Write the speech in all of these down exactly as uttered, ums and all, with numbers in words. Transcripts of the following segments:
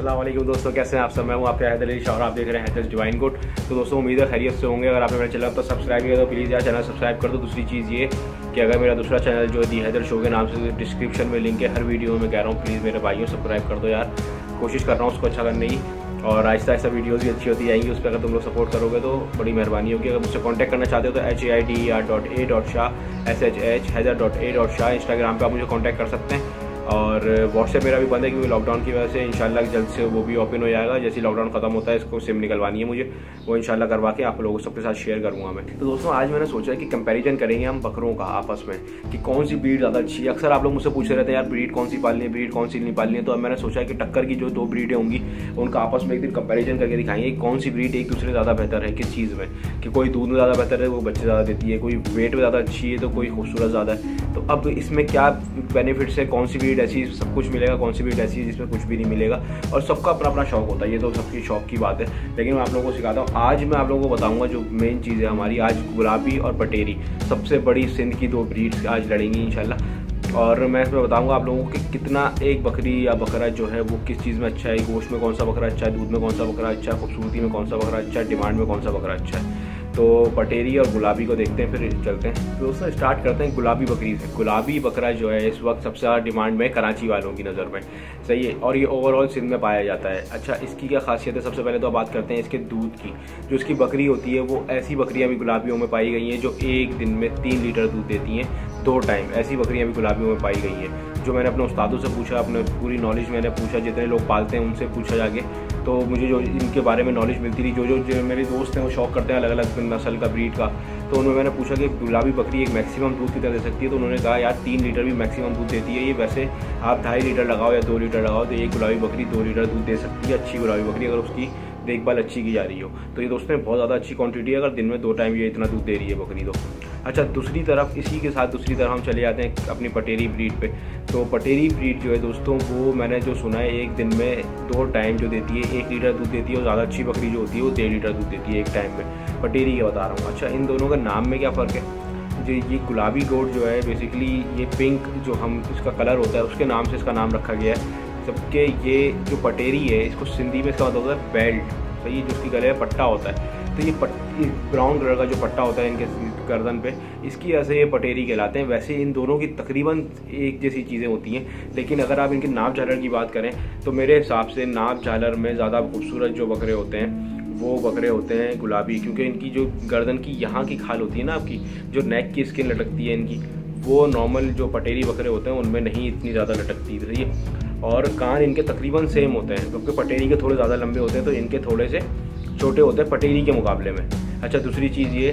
अस्सलाम वालेकुम दोस्तों, कैसे हैं आप सब। मैं हूं आपके हैदर और आप देख रहे हैं हैदर डिवाइन गोट। तो दोस्तों उम्मीद है खैरियत से होंगे। अगर आपने मेरा चैनल तो सब्सक्राइब किया तो प्लीज़ यार चैनल सब्सक्राइब कर दो। दूसरी चीज़ ये कि अगर मेरा दूसरा चैनल जो है दी हैदर शो के नाम से डिस्क्रिप्शन में लिंक है, हर वीडियो में कह रहा हूँ प्लीज़ मेरे भाइयों सब्सक्राइब कर दो यार। कोशिश कर रहा हूँ उसको अच्छा करने की, और आहिस्ता आहिस्ता वीडियोज़ भी अच्छी होती जाएंगी। उस पर अगर तुम लोग सपोर्ट करोगे तो बड़ी मेहरबानी होगी। अगर मुझसे कॉन्टैक्ट करना चाहते हो तो H A I D R dot A dot Shah S H H Haidar dot A dot Shah Instagram पर आप मुझे कॉन्टैक्ट कर सकते हैं। और व्हाट्सएप मेरा भी बंद है क्योंकि लॉकडाउन की वजह से इंशाल्लाह जल्द से वो भी ओपन हो जाएगा। जैसे लॉकडाउन खत्म होता है इसको सिम निकलवानी है मुझे, वो इंशाल्लाह करवा के आप लोगों सबके साथ शेयर करूँगा मैं। तो दोस्तों आज मैंने सोचा कि कंपैरिजन करेंगे हम बकरों का आपस में कि कौन सी ब्रीड ज़्यादा अच्छी है। अक्सर आप लोग मुझसे पूछ रहे थे यार ब्रीड कौन सी पालनी है, ब्रीड कौन सी नहीं पालनी है। तो अब मैंने सोचा कि टक्कर की जो दो ब्रीडें होंगी उनका आपस में एक दिन कंपेरिजन करके दिखाएंगे कौन सी ब्रीड एक दूसरे ज़्यादा बेहतर है किस चीज़ में, कि कोई दूध में ज़्यादा बेहतर है वो बच्चे ज़्यादा देती है, कोई वेट में ज़्यादा अच्छी है तो कोई खूबसूरत ज़्यादा है। तो अब इसमें क्या बेनिफिट्स है, कौन सी ब्रीड ऐसी सब कुछ मिलेगा, कौन सी ब्रीड ऐसी है जिसमें कुछ भी नहीं मिलेगा। और सबका अपना अपना शौक होता है, ये तो सबकी शौक की बात है। लेकिन मैं आप लोगों को सिखाता हूँ। आज मैं आप लोगों को बताऊंगा जो मेन चीज़ है हमारी। आज गुलाबी और पटेरी सबसे बड़ी सिंध की दो ब्रीड्स आज लड़ेंगी इंशाल्लाह। और मैं इसमें बताऊंगा आप लोगों को कि कितना एक बकरी या बकरा जो है वो किस चीज़ में अच्छा है, गोश्त में कौन सा बकरा अच्छा है, दूध में कौन सा बकरा अच्छा है, खूबसूरती में कौन सा बकरा अच्छा है, डिमांड में कौन सा बकरा अच्छा है। तो पटेरी और गुलाबी को देखते हैं फिर चलते हैं। तो दोस्तों स्टार्ट करते हैं गुलाबी बकरी से। गुलाबी बकरा जो है इस वक्त सबसे ज़्यादा डिमांड में कराची वालों की नज़र में, सही है, और ये ओवरऑल सिंध में पाया जाता है। अच्छा इसकी क्या खासियत है, सबसे पहले तो बात करते हैं इसके दूध की। जो इसकी बकरी होती है वो ऐसी बकरियाँ भी गुलाबियों में पाई गई हैं जो एक दिन में तीन लीटर दूध देती हैं दो टाइम। ऐसी बकरियाँ भी गुलाबियों में पाई गई हैं। जो मैंने अपने उस्तादों से पूछा, अपने पूरी नॉलेज मैंने पूछा, जितने लोग पालते हैं उनसे पूछा जाके, तो मुझे जो इनके बारे में नॉलेज मिलती थी, जो जो, जो मेरे दोस्त हैं वो शौक करते हैं अलग अलग नस्ल का ब्रीड का, तो उन्होंने मैंने पूछा कि गुलाबी बकरी एक मैक्सिमम दूध कितना दे सकती है। तो उन्होंने कहा यार तीन लीटर भी मैक्सिमम दूध देती है ये। वैसे आप ढाई लीटर लगाओ या दो लीटर लगाओ तो एक गुलाबी बकरी दो लीटर दूध दे सकती है, अच्छी गुलाबी बकरी, अगर उसकी देखभाल अच्छी की जा रही हो। तो ये दोस्तों बहुत ज़्यादा अच्छी क्वांटिटी है, अगर दिन में दो टाइम ये इतना दूध दे रही है बकरी तो। अच्छा दूसरी तरफ इसी के साथ दूसरी तरफ हम चले जाते हैं अपनी पटेरी ब्रीड पे। तो पटेरी ब्रीड जो है दोस्तों वो मैंने जो सुना है एक दिन में दो टाइम जो देती है एक लीटर दूध देती है, और ज़्यादा अच्छी बकरी जो होती है वो डेढ़ लीटर दूध देती है एक टाइम में। पटेरी के बता रहा हूँ। अच्छा इन दोनों का नाम में क्या फ़र्क है, जो ये गुलाबी गोट जो है बेसिकली ये पिंक जो हम इसका कलर होता है उसके नाम से इसका नाम रखा गया है सबके। ये जो पटेरी है इसको सिंधी में इसका मतलब होता है बेल्ट, सही है, जो इसकी गले में पट्टा होता है। तो ये पट ब्राउन कलर का जो पट्टा होता है इनके गर्दन पे, इसकी वजह से ये पटेरी कहलाते हैं। वैसे इन दोनों की तकरीबन एक जैसी चीज़ें होती हैं, लेकिन अगर आप इनके नाप झालर की बात करें तो मेरे हिसाब से नाप झालर में ज़्यादा खूबसूरत जो बकरे होते हैं वो बकरे होते हैं गुलाबी, क्योंकि इनकी जो गर्दन की यहाँ की खाल होती है ना, आपकी जो नेक की स्किन लटकती है इनकी, वो नॉर्मल जो पटेरी बकरे होते हैं उनमें नहीं इतनी ज़्यादा लटकती है। और कान इनके तकरीबन सेम होते हैं, क्योंकि पटेरी के थोड़े ज़्यादा लंबे होते हैं तो इनके थोड़े से छोटे होते हैं पटेरी के मुकाबले में। अच्छा दूसरी चीज़ ये,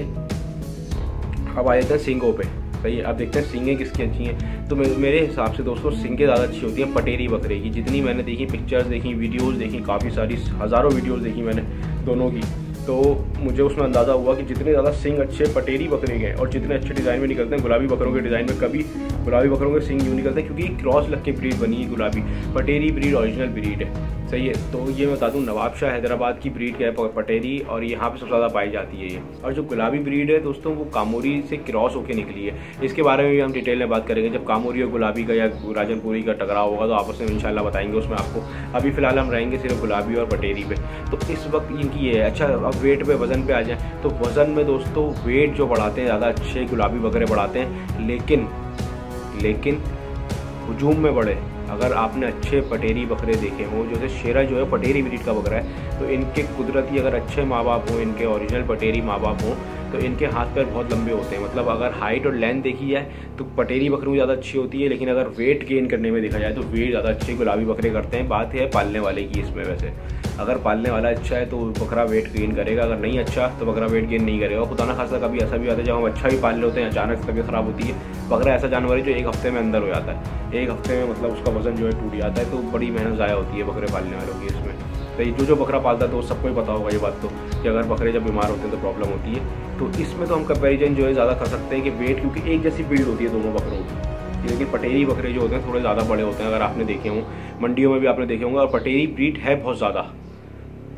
अब आ जाते हैं सींगों पे, सही है। अब देखते हैं सींगें किसकी अच्छी हैं। तो मेरे हिसाब से दोस्तों सींगें ज़्यादा अच्छी होती हैं पटेरी बकरे की। जितनी मैंने देखी, पिक्चर्स देखी, वीडियोस देखी, काफ़ी सारी हज़ारों वीडियोस देखी मैंने दोनों की, तो मुझे उसमें अंदाज़ा हुआ कि जितने ज़्यादा सींग अच्छे पटेरी बकरे के हैं और जितने अच्छे डिज़ाइन में निकलते हैं गुलाबी बकरों के डिज़ाइन में, कभी गुलाबी बकरों के सींग यूँ निकलते हैं क्योंकि क्रॉस लग के ब्रीड बनी है गुलाबी। पटेरी ब्रीड ओरिजिनल ब्रीड है, सही है। तो ये मैं बता दूँ नवाबशाह हैदराबाद की ब्रीड क्या है पटेरी, और यहाँ पे सबसे ज़्यादा पाई जाती है ये। और जो गुलाबी ब्रीड है दोस्तों वो कामोरी से क्रॉस होकर निकली है। इसके बारे में भी हम डिटेल में बात करेंगे जब कामोरी और गुलाबी का या राजनपुरी का टकराव होगा तो आपस में इंशाल्लाह बताएंगे उसमें आपको। अभी फिलहाल हम रहेंगे सिर्फ गुलाबी और पटेरी पे। तो इस वक्त इनकी ये है। अच्छा अब वेट पे वज़न पे आ जाए तो वज़न में दोस्तों वेट जो बढ़ाते हैं ज़्यादा अच्छे गुलाबी बकरे बढ़ाते हैं, लेकिन लेकिन हुजूम में बढ़े। अगर आपने अच्छे पटेरी बकरे देखे हों, जैसे शेरा जो है पटेरी ब्रीड का बकरा है, तो इनके कुदरती अगर अच्छे माँ बाप हों, इनके ओरिजिनल पटेरी माँ बाप हों, तो इनके हाथ पैर बहुत लंबे होते हैं। मतलब अगर हाइट और लेंथ देखी जाए तो पटेरी बकरी ज़्यादा अच्छी होती है, लेकिन अगर वेट गेन करने में देखा जाए तो वेट ज़्यादा अच्छे गुलाबी बकरे करते हैं। बात है पालने वाले की इसमें। वैसे अगर पालने वाला अच्छा है तो बकरा वेट गेन करेगा, अगर नहीं अच्छा तो बकरा वेट गेन नहीं करेगा। खुदा ना खासा कभी ऐसा भी आता है जब हम अच्छा भी पाल लेते हैं अचानक से तबीयत ख़राब होती है। बकरा ऐसा जानवर है जो एक हफ्ते में अंदर हो जाता है, एक हफ्ते में मतलब उसका वज़न जो है टूट जाता है। तो बड़ी मेहनत ज़ाया होती है बकरे पालने वालों की इसमें। तो जो जो बकरा पालता है तो सबको ही पता होगा ये बात तो, कि अगर बकरे जब बीमार होते हैं तो प्रॉब्लम होती है। तो इसमें तो हम कंपैरिजन जो है ज़्यादा कर सकते हैं कि वेट, क्योंकि एक जैसी बिल्ड होती है दोनों बकरों की। लेकिन पटेरी बकरे जो होते हैं थोड़े ज़्यादा बड़े होते हैं, अगर आपने देखे हों मंडियों में भी आपने देखे होंगे। और पटेरी ब्रीड है बहुत ज़्यादा,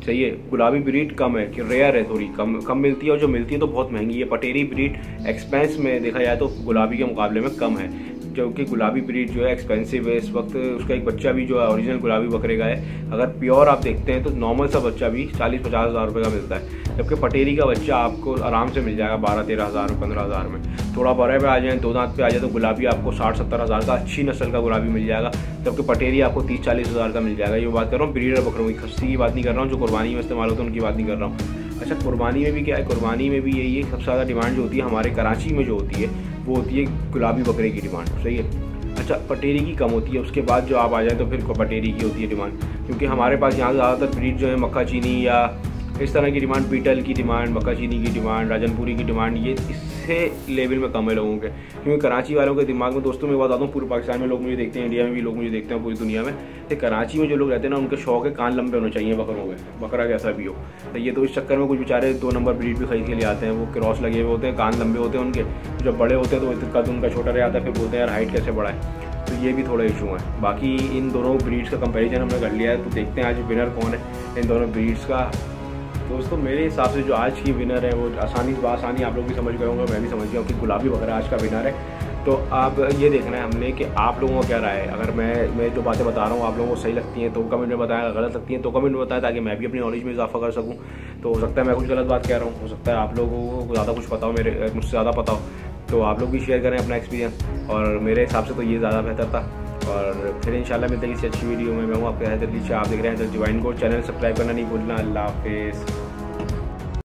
सही है। गुलाबी ब्रीड कम है कि रेयर है, थोड़ी कम कम मिलती है, और जो मिलती है तो बहुत महंगी है। पटेरी ब्रीड एक्सपेंस में देखा जाए तो गुलाबी के मुकाबले में कम है, क्योंकि गुलाबी ब्रीड जो है एक्सपेंसिव है इस वक्त। उसका एक बच्चा भी जो है ओरिजिनल गुलाबी बकरे का है, अगर प्योर आप देखते हैं तो नॉर्मल सा बच्चा भी चालीस पचास हज़ार रुपये का मिलता है, जबकि पटेरी का बच्चा आपको आराम से मिल जाएगा बारह तेरह हज़ार पंद्रह हज़ार में। थोड़ा बड़े पे आ जाए, दो दांत पे आ जाए तो गुलाबी आपको साठ सत्तर हज़ार का अच्छी नस्ल का गुलाबी मिल जाएगा, जबकि पटेरी आपको तीस चालीस हज़ार का मिल जाएगा। ये बात कर रहा हूँ ब्रीडर बकरों की, खस्सी की बात नहीं कर रहा हूँ, जो कुर्बानी में इस्तेमाल होता है उनकी बात नहीं कर रहा हूँ। अच्छा, कुर्बानी में भी क्या है, कुर्बानी में भी यही है, सबसे ज़्यादा डिमांड जो होती है हमारे कराची में जो होती है वो होती है गुलाबी बकरे की डिमांड, सही है। अच्छा, पटेरी की कम होती है, उसके बाद जो आप आ जाए तो फिर पटेरी की होती है डिमांड, क्योंकि हमारे पास यहाँ ज़्यादातर ब्रीड जो है मक्का चीनी या इस तरह की डिमांड, बीटल की डिमांड, मक्का चीनी की डिमांड, राजनपुरी की डिमांड, ये इससे लेवल में कम है लोगों के। क्योंकि कराची वालों के दिमाग में, दोस्तों मैं बताता हूँ, पूरे पाकिस्तान में लोग मुझे देखते हैं, इंडिया में भी लोग मुझे देखते हैं, पूरी दुनिया में, तो कराची में जो लोग रहते हैं ना उनके शौक है कान लंबे होने चाहिए बकरों के, बकरा कैसा भी हो। तो ये तो इस चक्कर में कुछ बेचारे दो नंबर ब्रीड भी खरीद के लिए आते हैं, वो क्रॉस लगे हुए होते हैं, कान लंबे होते हैं उनके, जब बड़े होते हैं तो कद उनका छोटा रह जाता है, फिर बोलते हैं यार हाइट कैसे बढ़ा है। तो ये भी थोड़ा इशू है। बाकी इन दोनों ब्रीड्स का कंपैरिजन हमने कर लिया है, तो देखते हैं आज विनर कौन है इन दोनों ब्रीड्स का। दोस्तों मेरे हिसाब से जो आज की विनर है वो आसानी आसानी आप लोग भी समझ गए होंगे, मैं भी समझ गया हूँ कि गुलाबी बकरा आज का विनर है। तो आप ये देखना है हमने कि आप लोगों का क्या राय है। अगर मैं मैं जो बातें बता रहा हूँ आप लोगों को सही लगती हैं तो कमेंट में बताएं, अगर गलत लगती हैं तो कमेंट में बताएं, ताकि मैं भी अपनी नॉलेज में इजाफा कर सकूँ। तो हो सकता है मैं कुछ गलत बात कह रहा हूँ, हो सकता है आप लोगों को ज़्यादा कुछ पता हो, मेरे मुझसे ज़्यादा पता हो, तो आप लोग भी शेयर करें अपना एक्सपीरियंस। और मेरे हिसाब से तो ये ज़्यादा बेहतर था। और फिर इंशाल्लाह मिलते हैं किसी अच्छी वीडियो में। मैं हूँ आपके हैदर, आप देख रहे हैं सदीविनेगोट। चैनल सब्सक्राइब करना नहीं भूलना। अल्लाह हाफिज़।